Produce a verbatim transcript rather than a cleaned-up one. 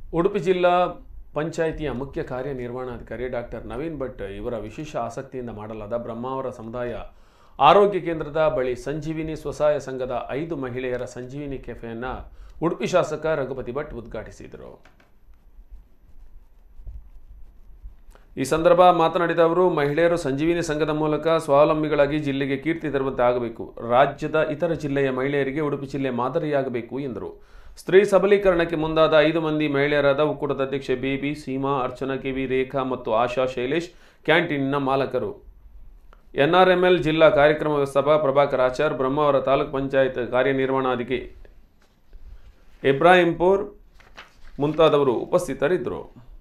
ಉಡುಪಿ ಜಿಲ್ಲಾ ಪಂಚಾಯಿತಿಯ ಮುಖ್ಯ ಕಾರ್ಯನಿರ್ವಹಣಾಧಿಕಾರಿ ಡಾಕ್ಟರ್ ನವೀನ್ ಭಟ್ ಇವರ ವಿಶೇಷ ಆಸಕ್ತಿಯಿಂದ ಮಾಡಲಾದ ಬ್ರಹ್ಮಾವರ ಸಮುದಾಯ ಆರೋಗ್ಯ ಕೇಂದ್ರದ ಬಳಿ ಸಂಜೀವಿನಿ ಸ್ವಸಹಾಯ ಸಂಘದ ಐದು ಮಹಿಳೆಯರ ಸಂಜೀವಿನಿ ಕೆಫೆಯನ್ನು ಉಡುಪಿ ಶಾಸಕ ರಘುಪತಿ ಭಟ್ ಉದ್ಘಾಟಿಸಿದರು. ಈ ಸಂದರ್ಭ ಮಾತನಾಡಿದ ಅವರು, ಮಹಿಳೆಯರು ಸಂಜೀವಿನಿ ಸಂಘದ ಮೂಲಕ ಸ್ವಾವಲಂಬಿಗಳಾಗಿ ಜಿಲ್ಲೆಗೆ ಕೀರ್ತಿ ತರುವಂತೆ ಆಗಬೇಕು. ರಾಜ್ಯದ ಇತರ ಜಿಲ್ಲೆಯ ಮಹಿಳೆಯರಿಗೆ ಉಡುಪಿ ಜಿಲ್ಲೆ ಮಾದರಿಯಾಗಬೇಕು ಎಂದರು. ಸ್ತ್ರೀ ಸಬಲೀಕರಣಕ್ಕೆ ಮುಂದಾದ ಐದು ಮಂದಿ ಮಹಿಳೆಯರಾದ ಒಕ್ಕೂಟದ ಅಧ್ಯಕ್ಷೆ ಬೇಬಿ, ಸೀಮಾ, ಅರ್ಚನಾ ಕೆವಿ, ರೇಖಾ ಮತ್ತು ಆಶಾ ಶೈಲೇಶ್ ಕ್ಯಾಂಟೀನ್ನ ಮಾಲಕರು. ಎನ್ಆರ್ಎಂಎಲ್ ಜಿಲ್ಲಾ ಕಾರ್ಯಕ್ರಮ ವ್ಯವಸ್ಥಾಪಕ ಪ್ರಭಾಕರ್ ಆಚಾರ್, ಬ್ರಹ್ಮಾವರ ತಾಲೂಕು ಪಂಚಾಯತ್ ಕಾರ್ಯನಿರ್ವಹಣಾಧಿಕಾರಿ ಇಬ್ರಾಹಿಂಪುರ್ ಮುಂತಾದವರು ಉಪಸ್ಥಿತರಿದ್ದರು.